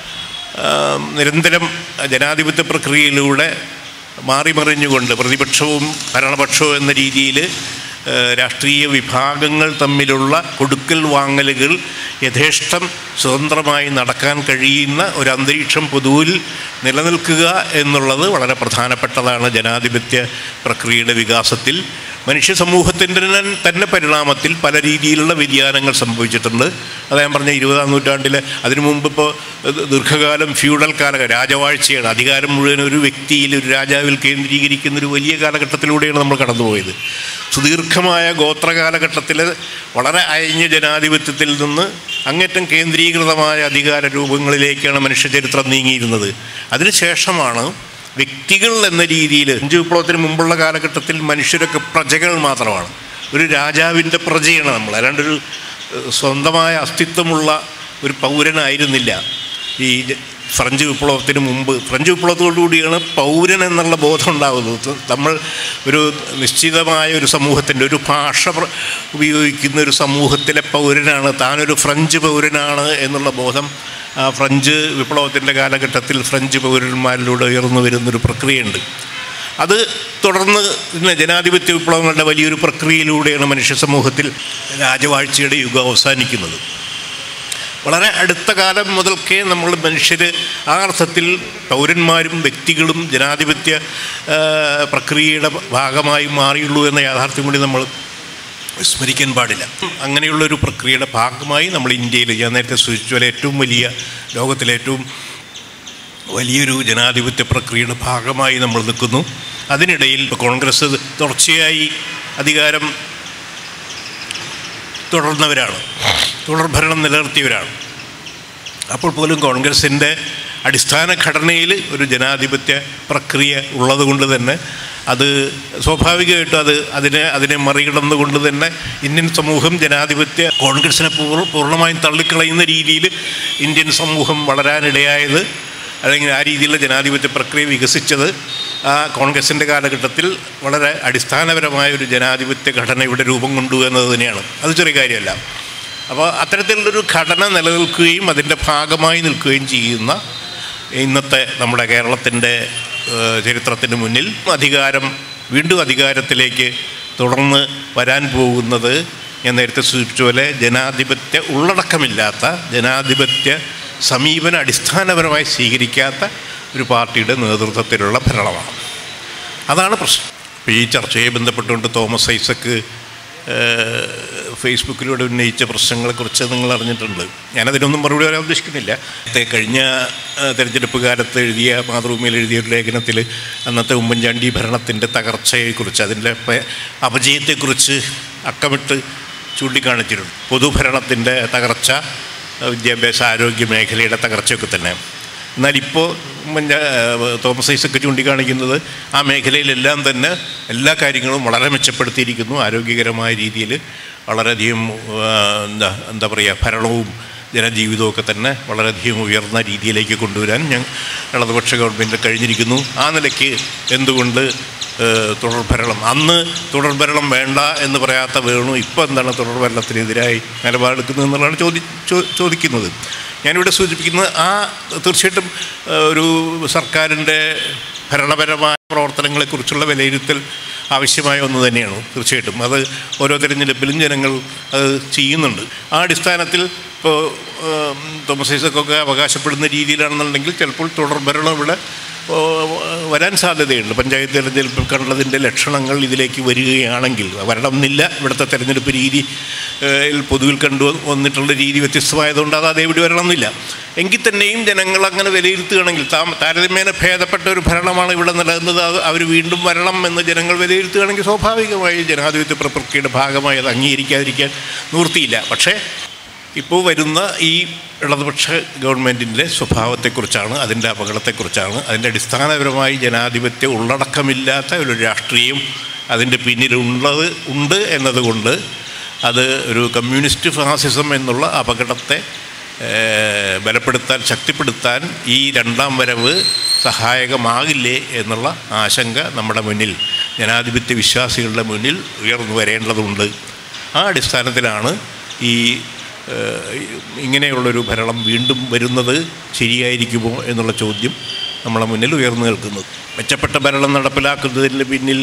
നിരന്തരം ജനാധിപത്യ പ്രക്രിയയിലൂടെ മാറിമറിഞ്ഞുകൊണ്ട് പ്രതിപക്ഷവും ഭരണപക്ഷവും എന്ന രീതിയിൽ രാഷ്ട്രീയ വിഭാഗങ്ങൾ തമ്മിലുള്ള കൊടുക്കൽ വാങ്ങലുകൾ യഥേഷ്ടം സ്വതന്ത്രമായി നടക്കാൻ കഴിയുന്ന ഒരു അന്തരീക്ഷം പൊതുവിൽ നിലനിൽക്കുക എന്നുള്ളത് വളരെ പ്രധാനപ്പെട്ടതാണ്. ജനാധിപത്യ പ്രക്രിയയുടെ വികാസത്തിൽ മനുഷ്യ സമൂഹത്തിൻ്റെ തന്നെ പരിണാമത്തിൽ പല രീതിയിലുള്ള വ്യതിയാനങ്ങൾ സംഭവിച്ചിട്ടുണ്ട്. അത് ഞാൻ പറഞ്ഞ ഇരുപതാം നൂറ്റാണ്ടിൽ അതിനു മുമ്പ് ഇപ്പോൾ ദീർഘകാലം ഫ്യൂഡൽ കാലഘട്ടം, രാജവാഴ്ചയാണ്. അധികാരം മുഴുവൻ ഒരു വ്യക്തിയിൽ, ഒരു രാജാവിൽ കേന്ദ്രീകരിക്കുന്ന ഒരു വലിയ കാലഘട്ടത്തിലൂടെയാണ് നമ്മൾ കടന്നുപോയത്. സുദീർഘമായ ഗോത്ര കാലഘട്ടത്തിൽ വളരെ അയഞ്ഞ ജനാധിപത്യത്തിൽ നിന്ന് അങ്ങേറ്റം കേന്ദ്രീകൃതമായ അധികാര രൂപങ്ങളിലേക്കാണ് മനുഷ്യചരിത്രം നീങ്ങിയിരുന്നത്. അതിനുശേഷമാണ് വ്യക്തികൾ എന്ന രീതിയിൽ, ഫ്രഞ്ച് വിപ്ലവത്തിന് മുമ്പുള്ള കാലഘട്ടത്തിൽ മനുഷ്യരൊക്കെ പ്രജകൾ മാത്രമാണ്. ഒരു രാജാവിൻ്റെ പ്രജയാണ് നമ്മൾ, അല്ലാണ്ടൊരു സ്വന്തമായ അസ്തിത്വമുള്ള ഒരു പൗരനായിരുന്നില്ല ഈ ഫ്രഞ്ച് വിപ്ലവത്തിന് മുമ്പ്. ഫ്രഞ്ച് വിപ്ലവത്തോടുകൂടിയാണ് പൗരൻ എന്നുള്ള ബോധം ഉണ്ടാകുന്നത്. നമ്മൾ ഒരു നിശ്ചിതമായ ഒരു സമൂഹത്തിൻ്റെ, ഒരു ഭാഷ ഉപയോഗിക്കുന്ന ഒരു സമൂഹത്തിലെ പൗരനാണ്, താനൊരു ഫ്രഞ്ച് പൗരനാണ് എന്നുള്ള ബോധം ആ ഫ്രഞ്ച് വിപ്ലവത്തിൻ്റെ കാലഘട്ടത്തിൽ ഫ്രഞ്ച് പൗരന്മാരിലൂടെ ഉയർന്നു വരുന്നൊരു പ്രക്രിയയുണ്ട്. അത് തുടർന്ന് പിന്നെ ജനാധിപത്യ വിപ്ലവങ്ങളുടെ വലിയൊരു പ്രക്രിയയിലൂടെയാണ് മനുഷ്യ സമൂഹത്തിൽ രാജവാഴ്ചയുടെ യുഗം അവസാനിക്കുന്നത്. വളരെ അടുത്ത കാലം മുതൽക്കേ നമ്മൾ മനുഷ്യർ ആ അർത്ഥത്തിൽ പൗരന്മാരും വ്യക്തികളും ജനാധിപത്യ പ്രക്രിയയുടെ ഭാഗമായി മാറിയുള്ളൂ എന്ന യാഥാർത്ഥ്യം കൂടി നമ്മൾ വിസ്മരിക്കാൻ പാടില്ല. അങ്ങനെയുള്ളൊരു പ്രക്രിയയുടെ ഭാഗമായി നമ്മൾ ഇന്ത്യയിൽ, ഞാൻ നേരത്തെ സൂചിപ്പിച്ച പോലെ ഏറ്റവും വലിയ, ലോകത്തിലെ ഏറ്റവും വലിയൊരു ജനാധിപത്യ പ്രക്രിയയുടെ ഭാഗമായി നമ്മൾ നിൽക്കുന്നു. അതിനിടയിൽ കോൺഗ്രസ് തുടർച്ചയായി അധികാരം തുടർന്നവരാണ്, തുടർഭരണം നിലനിർത്തിയവരാണ്. അപ്പോൾ പോലും കോൺഗ്രസിൻ്റെ അടിസ്ഥാന ഘടനയിൽ ഒരു ജനാധിപത്യ പ്രക്രിയ ഉള്ളതുകൊണ്ട് തന്നെ അത് സ്വാഭാവികമായിട്ടും അത് അതിനെ അതിനെ മറികടന്നുകൊണ്ട് തന്നെ ഇന്ത്യൻ സമൂഹം ജനാധിപത്യ കോൺഗ്രസിനെ പൂർണ്ണമായും തള്ളിക്കളയുന്ന രീതിയിൽ ഇന്ത്യൻ സമൂഹം വളരാനിടയായത്, അല്ലെങ്കിൽ ആ രീതിയിലുള്ള ജനാധിപത്യ പ്രക്രിയ വികസിച്ചത് ആ കോൺഗ്രസിൻ്റെ കാലഘട്ടത്തിൽ വളരെ അടിസ്ഥാനപരമായ ഒരു ജനാധിപത്യ ഘടന ഇവിടെ രൂപം കൊണ്ടു എന്നത് തന്നെയാണ്. അത് ചെറിയ കാര്യമല്ല. അപ്പോൾ അത്തരത്തിലുള്ളൊരു ഘടന നിലനിൽക്കുകയും അതിൻ്റെ ഭാഗമായി നിൽക്കുകയും ചെയ്യുന്ന ഇന്നത്തെ നമ്മുടെ കേരളത്തിൻ്റെ ചരിത്രത്തിന് മുന്നിൽ അധികാരം വീണ്ടും അധികാരത്തിലേക്ക് തുടർന്ന് വരാൻ പോകുന്നത് ഞാൻ നേരത്തെ സൂചിപ്പിച്ച പോലെ ജനാധിപത്യ ഉള്ളടക്കമില്ലാത്ത, ജനാധിപത്യ സമീപനം അടിസ്ഥാനപരമായി സ്വീകരിക്കാത്ത ഒരു പാർട്ടിയുടെ നേതൃത്വത്തിലുള്ള ഭരണമാണ്. അതാണ് പ്രശ്നം. ഇപ്പോൾ ഈ ചർച്ചയെ ബന്ധപ്പെട്ടുകൊണ്ട് തോമസ് ഐസക്ക് ഫേസ്ബുക്കിലൂടെ ഉന്നയിച്ച പ്രശ്നങ്ങളെക്കുറിച്ച് നിങ്ങൾ അറിഞ്ഞിട്ടുണ്ട്. ഞാനതിനൊന്നും മറുപടി പറയാൻ ഉദ്ദേശിക്കുന്നില്ല. കഴിഞ്ഞ തെരഞ്ഞെടുപ്പ് കാലത്ത് എഴുതിയ മാതൃഭൂമിയിൽ എഴുതിയ ഒരു ലേഖനത്തിൽ അന്നത്തെ ഉമ്മൻചാണ്ടി ഭരണത്തിൻ്റെ തകർച്ചയെക്കുറിച്ച്, അതിൻ്റെ അപജയത്തെക്കുറിച്ച് അക്കമിട്ട് ചൂണ്ടിക്കാണിച്ചിട്ടുണ്ട്. പൊതുഭരണത്തിൻ്റെ തകർച്ച, വിദ്യാഭ്യാസ ആരോഗ്യ മേഖലയുടെ തകർച്ചയൊക്കെ തന്നെ. എന്നാൽ ഇപ്പോൾ തോമസ് ഐസക്ക് ചൂണ്ടിക്കാണിക്കുന്നത് ആ മേഖലയിലെല്ലാം തന്നെ എല്ലാ കാര്യങ്ങളും വളരെ മെച്ചപ്പെടുത്തിയിരിക്കുന്നു. ആരോഗ്യകരമായ രീതിയിൽ വളരെയധികം എന്താ എന്താ പറയുക ഭരണവും ജനജീവിതമൊക്കെ തന്നെ വളരെയധികം ഉയർന്ന രീതിയിലേക്ക് കൊണ്ടുവരാൻ ഞങ്ങൾ ഇടതുപക്ഷ ഗവൺമെൻറ് കഴിഞ്ഞിരിക്കുന്നു. ആ നിലയ്ക്ക് എന്തുകൊണ്ട് തുടർഭരണം, അന്ന് തുടർഭരണം വേണ്ട എന്ന് പറയാത്ത വേണു ഇപ്പോൾ എന്താണ് തുടർഭരണത്തിനെതിരായി നിലപാടെടുക്കുന്നത് എന്നുള്ളതാണ് ചോദി ചോദിക്കുന്നത് ഞാനിവിടെ സൂചിപ്പിക്കുന്നത്. ആ തീർച്ചയായിട്ടും ഒരു സർക്കാരിൻ്റെ ഭരണപരമായ പ്രവർത്തനങ്ങളെക്കുറിച്ചുള്ള വിലയിരുത്തൽ ആവശ്യമായ ഒന്ന് തന്നെയാണ്. തീർച്ചയായിട്ടും അത് ഓരോ തിരഞ്ഞെടുപ്പിലും ജനങ്ങൾ അത് ചെയ്യുന്നുണ്ട്. ആ അടിസ്ഥാനത്തിൽ ഇപ്പോൾ തോമസ് ഐസക്കൊക്കെ അവകാശപ്പെടുന്ന രീതിയിലാണെന്നുണ്ടെങ്കിൽ ചിലപ്പോൾ തുടർഭരണം ഇവിടെ വരാൻ സാധ്യതയുണ്ട്. പഞ്ചായത്ത് തിരഞ്ഞെടുപ്പിൽ കണ്ടതിൻ്റെ ലക്ഷണങ്ങൾ ഇതിലേക്ക് വരികയാണെങ്കിൽ, വരണമെന്നില്ല, ഇവിടുത്തെ തിരഞ്ഞെടുപ്പ് രീതി പൊതുവിൽ കണ്ടു വന്നിട്ടുള്ള രീതി വ്യത്യസ്തമായതുകൊണ്ട് അത് അതേപടി വരണമെന്നില്ല. എങ്കിൽ തന്നെയും ജനങ്ങൾ അങ്ങനെ വിലയിരുത്തുകയാണെങ്കിൽ, താ താരതമ്യേന ഭേദപ്പെട്ട ഒരു ഭരണമാണ് ഇവിടെ നിലനിന്നത്, അത് അവർ വീണ്ടും വരണം എന്ന് ജനങ്ങൾ വിലയിരുത്തുകയാണെങ്കിൽ സ്വാഭാവികമായി ജനാധിപത്യ പ്രക്രിയയുടെ ഭാഗമായി അത് അംഗീകരിക്കാതിരിക്കാൻ നിവൃത്തിയില്ല. പക്ഷേ ഇപ്പോൾ വരുന്ന ഈ ഇടതുപക്ഷ ഗവൺമെൻറ്റിൻ്റെ സ്വഭാവത്തെക്കുറിച്ചാണ്, അതിൻ്റെ അപകടത്തെക്കുറിച്ചാണ്, അതിൻ്റെ അടിസ്ഥാനപരമായി ജനാധിപത്യ ഉള്ളടക്കമില്ലാത്ത ഒരു രാഷ്ട്രീയം അതിൻ്റെ പിന്നിലുള്ളത് ഉണ്ട് എന്നതുകൊണ്ട് അത് ഒരു കമ്മ്യൂണിസ്റ്റ് ഫാസിസം എന്നുള്ള അപകടത്തെ ബലപ്പെടുത്താൻ, ശക്തിപ്പെടുത്താൻ ഈ രണ്ടാം വരവ് സഹായകമാകില്ലേ എന്നുള്ള ആശങ്ക നമ്മുടെ മുന്നിൽ, ജനാധിപത്യ വിശ്വാസികളുടെ മുന്നിൽ ഉയർന്നു വരേണ്ടതുണ്ട്. ആ അടിസ്ഥാനത്തിലാണ് ഈ ഇങ്ങനെയുള്ളൊരു ഭരണം വീണ്ടും വരുന്നത് ശരിയായിരിക്കുമോ എന്നുള്ള ചോദ്യം നമ്മളെ മുന്നിൽ ഉയർന്നു നിൽക്കുന്നത്. മെച്ചപ്പെട്ട ഭരണം നടപ്പിലാക്കുന്നതിന് പിന്നിൽ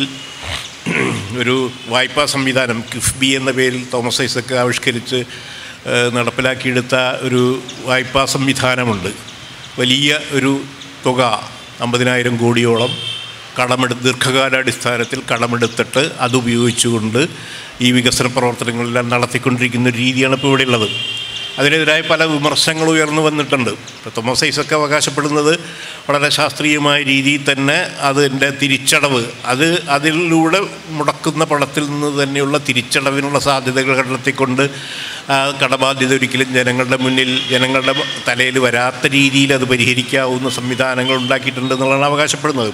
ഒരു വായ്പാ സംവിധാനം കിഫ്ബി എന്ന പേരിൽ തോമസ് ഐസക്ക് ആവിഷ്കരിച്ച് നടപ്പിലാക്കിയെടുത്ത ഒരു വായ്പാ സംവിധാനമുണ്ട്. വലിയ ഒരു തുക, അമ്പതിനായിരം കോടിയോളം കടമെടു ദീർഘകാലാടിസ്ഥാനത്തിൽ കടമെടുത്തിട്ട് അതുപയോഗിച്ചുകൊണ്ട് ഈ വികസന പ്രവർത്തനങ്ങളെല്ലാം നടത്തിക്കൊണ്ടിരിക്കുന്ന ഒരു രീതിയാണ് ഇപ്പോൾ ഇവിടെ ഉള്ളത്. അതിനെതിരായ പല വിമർശനങ്ങളും ഉയർന്നു വന്നിട്ടുണ്ട്. ഇപ്പോൾ തോമസ് ഐസക്ക് അവകാശപ്പെടുന്നത് വളരെ ശാസ്ത്രീയമായ രീതിയിൽ തന്നെ അതിൻ്റെ തിരിച്ചടവ്, അത് അതിലൂടെ മുടക്കുന്ന പണത്തിൽ നിന്ന് തന്നെയുള്ള തിരിച്ചടവിനുള്ള സാധ്യതകൾ കണ്ടെത്തിക്കൊണ്ട് കടബാധ്യത ഒരിക്കലും ജനങ്ങളുടെ മുന്നിൽ, ജനങ്ങളുടെ തലയിൽ വരാത്ത രീതിയിൽ അത് പരിഹരിക്കാവുന്ന സംവിധാനങ്ങൾ ഉണ്ടാക്കിയിട്ടുണ്ടെന്നുള്ളതാണ് അവകാശപ്പെടുന്നത്.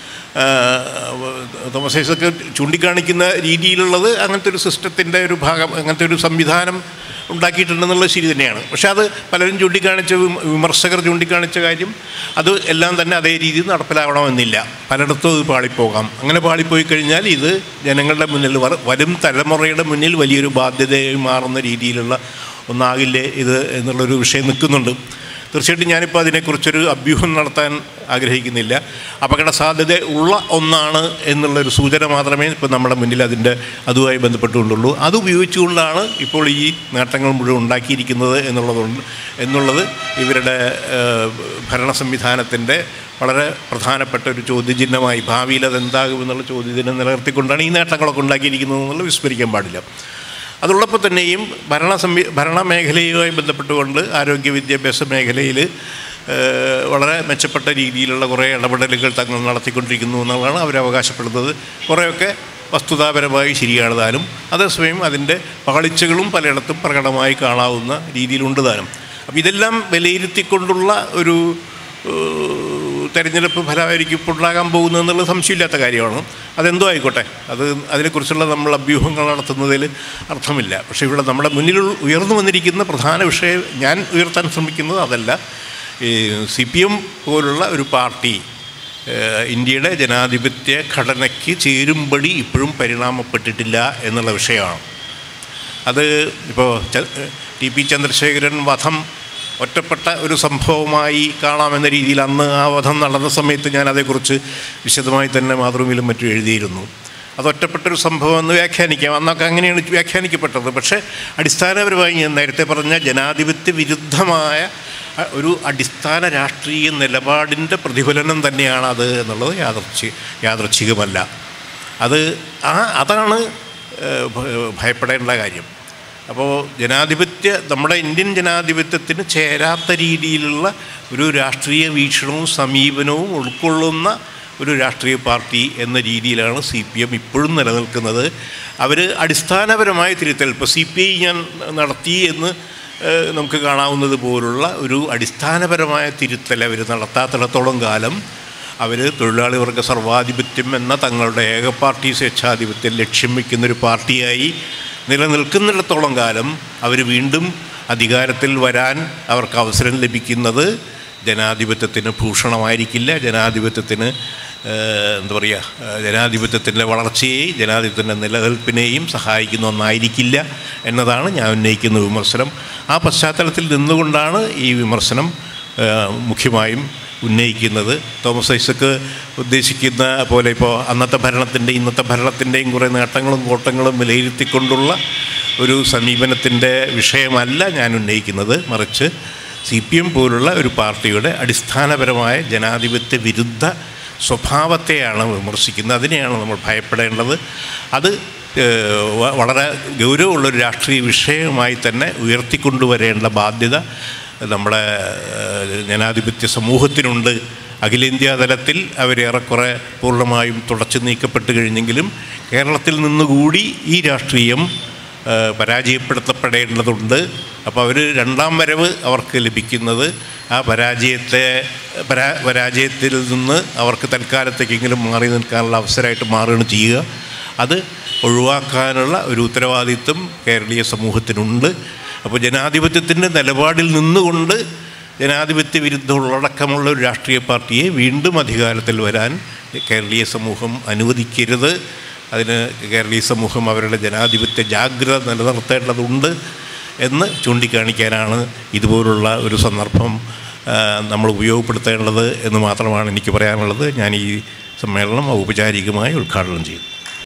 തോമസ് ഐസക്ക് ചൂണ്ടിക്കാണിക്കുന്ന രീതിയിലുള്ളത് അങ്ങനത്തെ ഒരു സിസ്റ്റത്തിൻ്റെ ഒരു ഭാഗം, അങ്ങനത്തെ ഒരു സംവിധാനം ഉണ്ടാക്കിയിട്ടുണ്ടെന്നുള്ളത് ശരി തന്നെയാണ്. പക്ഷേ അത് പലരും ചൂണ്ടിക്കാണിച്ച, വിമർശകർ ചൂണ്ടിക്കാണിച്ച കാര്യം അത് എല്ലാം തന്നെ അതേ രീതിയിൽ നടപ്പിലാവണമെന്നില്ല. പലയിടത്തും അത് പാളിപ്പോകാം. അങ്ങനെ പാളിപ്പോയി കഴിഞ്ഞാൽ ഇത് ജനങ്ങളുടെ മുന്നിൽ, വരും തലമുറയുടെ മുന്നിൽ വലിയൊരു ബാധ്യതയായി മാറുന്ന രീതിയിലുള്ള ഒന്നാകില്ലേ ഇത് എന്നുള്ളൊരു വിഷയം നിൽക്കുന്നുണ്ട്. തീർച്ചയായിട്ടും ഞാനിപ്പോൾ അതിനെക്കുറിച്ചൊരു അഭ്യൂഹം നടത്താൻ ആഗ്രഹിക്കുന്നില്ല. അപകട സാധ്യത ഉള്ള ഒന്നാണ് എന്നുള്ളൊരു സൂചന മാത്രമേ ഇപ്പോൾ നമ്മുടെ മുന്നിൽ അതിൻ്റെ അതുമായി ബന്ധപ്പെട്ടുകൊണ്ടുള്ളൂ. അത് ഉപയോഗിച്ചുകൊണ്ടാണ് ഇപ്പോൾ ഈ നേട്ടങ്ങൾ മുഴുവൻ ഉണ്ടാക്കിയിരിക്കുന്നത് എന്നുള്ളതുകൊണ്ട് എന്നുള്ളത് ഇവരുടെ ഭരണ സംവിധാനത്തിൻ്റെ വളരെ പ്രധാനപ്പെട്ട ഒരു ചോദ്യചിഹ്നമായി, ഭാവിയിൽ അതെന്താകുമെന്നുള്ള ചോദ്യചിഹ്നം നിലനിർത്തിക്കൊണ്ടാണ് ഈ നേട്ടങ്ങളൊക്കെ ഉണ്ടാക്കിയിരിക്കുന്നത് എന്നുള്ളത് വിസ്മരിക്കാൻ പാടില്ല. അതുള്ളപ്പോൾ തന്നെയും ഭരണ സംവി ഭരണ മേഖലയുമായി ബന്ധപ്പെട്ടുകൊണ്ട് ആരോഗ്യ വിദ്യാഭ്യാസ മേഖലയിൽ വളരെ മെച്ചപ്പെട്ട രീതിയിലുള്ള കുറേ ഇടപെടലുകൾ തങ്ങൾ നടത്തിക്കൊണ്ടിരിക്കുന്നു എന്നുള്ളതാണ് അവർ അവകാശപ്പെടുന്നത്. കുറേയൊക്കെ വസ്തുതാപരമായി ശരിയാണ് താനും, അതേസമയം അതിൻ്റെ പാളിച്ചകളും പലയിടത്തും പ്രകടമായി കാണാവുന്ന രീതിയിലുണ്ട് താനും. അപ്പോൾ ഇതെല്ലാം വിലയിരുത്തിക്കൊണ്ടുള്ള ഒരു തെരഞ്ഞെടുപ്പ് ഫലമായിരിക്കും ഇപ്പോൾ ഉണ്ടാകാൻ പോകുന്നതെന്നുള്ള സംശയമില്ലാത്ത കാര്യമാണ്. അതെന്തോ ആയിക്കോട്ടെ, അത് അതിനെക്കുറിച്ചുള്ള നമ്മൾ അഭ്യൂഹങ്ങൾ നടത്തുന്നതിൽ അർത്ഥമില്ല. പക്ഷേ ഇവിടെ നമ്മുടെ മുന്നിൽ ഉയർന്നു വന്നിരിക്കുന്ന പ്രധാന വിഷയം ഞാൻ ഉയർത്താൻ ശ്രമിക്കുന്നത് അതല്ല. ഈ സി പി എം പോലുള്ള ഒരു പാർട്ടി ഇന്ത്യയുടെ ജനാധിപത്യ ഘടനയ്ക്ക് ചേരുംപടി ഇപ്പോഴും പരിണാമപ്പെട്ടിട്ടില്ല എന്നുള്ള വിഷയമാണ്. അത് ഇപ്പോൾ ടി പി ചന്ദ്രശേഖരൻ വധം ഒറ്റപ്പെട്ട ഒരു സംഭവമായി കാണാമെന്ന രീതിയിൽ അന്ന് ആ വധം നടന്ന സമയത്ത് ഞാൻ അതേക്കുറിച്ച് വിശദമായി തന്നെ മാതൃഭൂമിയിലും മറ്റും എഴുതിയിരുന്നു. അത് ഒറ്റപ്പെട്ടൊരു സംഭവം എന്ന് വ്യാഖ്യാനിക്കാം, അന്നൊക്കെ അങ്ങനെയാണ് വ്യാഖ്യാനിക്കപ്പെട്ടത്. പക്ഷേ അടിസ്ഥാനപരമായി ഞാൻ നേരത്തെ പറഞ്ഞ ജനാധിപത്യ വിരുദ്ധമായ ഒരു അടിസ്ഥാന രാഷ്ട്രീയ നിലപാടിൻ്റെ പ്രതിഫലനം തന്നെയാണ് അത് എന്നുള്ളത് യാദൃച്ഛി യാദൃച്ഛികമല്ല. അത് ആ അതാണ് ഭയപ്പെടേണ്ട കാര്യം. അപ്പോൾ ജനാധിപത്യ നമ്മുടെ ഇന്ത്യൻ ജനാധിപത്യത്തിന് ചേരാത്ത രീതിയിലുള്ള ഒരു രാഷ്ട്രീയ വീക്ഷണവും സമീപനവും ഉൾക്കൊള്ളുന്ന ഒരു രാഷ്ട്രീയ പാർട്ടി എന്ന രീതിയിലാണ് സി പി എം ഇപ്പോഴും നിലനിൽക്കുന്നത്. അവർ അടിസ്ഥാനപരമായ തിരുത്തൽ ഇപ്പോൾ സി പി ഐ ഞാൻ നടത്തി എന്ന് നമുക്ക് കാണാവുന്നത് പോലുള്ള ഒരു അടിസ്ഥാനപരമായ തിരുത്തൽ അവർ നടത്താത്തിടത്തോളം കാലം അവർ തൊഴിലാളി വർഗ സർവാധിപത്യം എന്ന തങ്ങളുടെ ഏക പാർട്ടി സ്വേച്ഛാധിപത്യം ലക്ഷ്യം വയ്ക്കുന്നൊരു പാർട്ടിയായി നിലനിൽക്കുന്നിടത്തോളം കാലം അവർ വീണ്ടും അധികാരത്തിൽ വരാൻ അവർക്ക് അവസരം ലഭിക്കുന്നത് ജനാധിപത്യത്തിന് ഭൂഷണമായിരിക്കില്ല. ജനാധിപത്യത്തിന് എന്താ പറയുക, ജനാധിപത്യത്തിൻ്റെ വളർച്ചയെയും ജനാധിപത്യത്തിൻ്റെ നിലനിൽപ്പിനെയും സഹായിക്കുന്ന ഒന്നായിരിക്കില്ല എന്നതാണ് ഞാൻ ഉന്നയിക്കുന്ന വിമർശനം. ആ പശ്ചാത്തലത്തിൽ നിന്നുകൊണ്ടാണ് ഈ വിമർശനം മുഖ്യമായും ഉന്നയിക്കുന്നത്. തോമസ് ഐസക്ക് ഉദ്ദേശിക്കുന്ന പോലെ ഇപ്പോൾ അന്നത്തെ ഭരണത്തിൻ്റെ ഇന്നത്തെ ഭരണത്തിൻ്റെയും കുറേ നേട്ടങ്ങളും കോട്ടങ്ങളും വിലയിരുത്തിക്കൊണ്ടുള്ള ഒരു സമീപനത്തിൻ്റെ വിഷയമല്ല ഞാൻ ഉന്നയിക്കുന്നത്. മറിച്ച് സി പി എം പോലുള്ള ഒരു പാർട്ടിയുടെ അടിസ്ഥാനപരമായ ജനാധിപത്യ വിരുദ്ധ സ്വഭാവത്തെയാണ് വിമർശിക്കുന്നത്. അതിനെയാണ് നമ്മൾ ഭയപ്പെടേണ്ടത്. അത് വളരെ ഗൗരവമുള്ളൊരു രാഷ്ട്രീയ വിഷയമായി തന്നെ ഉയർത്തിക്കൊണ്ടുവരേണ്ട ബാധ്യത നമ്മുടെ ജനാധിപത്യ സമൂഹത്തിനുണ്ട്. അഖിലേന്ത്യാ തലത്തിൽ അവരേറെക്കുറെ പൂർണ്ണമായും തുടച്ചു നീക്കപ്പെട്ട് കഴിഞ്ഞെങ്കിലും കേരളത്തിൽ നിന്നുകൂടി ഈ രാഷ്ട്രീയം പരാജയപ്പെടുത്തപ്പെടേണ്ടതുണ്ട്. അപ്പോൾ അവർ രണ്ടാം വരവ് അവർക്ക് ലഭിക്കുന്നത് ആ പരാജയത്തെ പരാ പരാജയത്തിൽ നിന്ന് അവർക്ക് തൽക്കാലത്തേക്കെങ്കിലും മാറി നിൽക്കാനുള്ള അവസരമായിട്ട് മാറുകയാണ് ചെയ്യുക. അത് ഒഴിവാക്കാനുള്ള ഒരു ഉത്തരവാദിത്വം കേരളീയ സമൂഹത്തിനുണ്ട്. അപ്പോൾ ജനാധിപത്യത്തിൻ്റെ നിലപാടിൽ നിന്നുകൊണ്ട് ജനാധിപത്യ വിരുദ്ധ ഉള്ളടക്കമുള്ള ഒരു രാഷ്ട്രീയ പാർട്ടിയെ വീണ്ടും അധികാരത്തിൽ വരാൻ കേരളീയ സമൂഹം അനുവദിക്കരുത്. അതിന് കേരളീയ സമൂഹം അവരുടെ ജനാധിപത്യ ജാഗ്രത നിലനിർത്തേണ്ടതുണ്ട് എന്ന് ചൂണ്ടിക്കാണിക്കാനാണ് ഇതുപോലുള്ള ഒരു സന്ദർഭം നമ്മൾ ഉപയോഗപ്പെടുത്തേണ്ടത് എന്ന് മാത്രമാണ് എനിക്ക് പറയാനുള്ളത്. ഞാൻ ഈ സമ്മേളനം ഔപചാരികമായി ഉദ്ഘാടനം ചെയ്തു.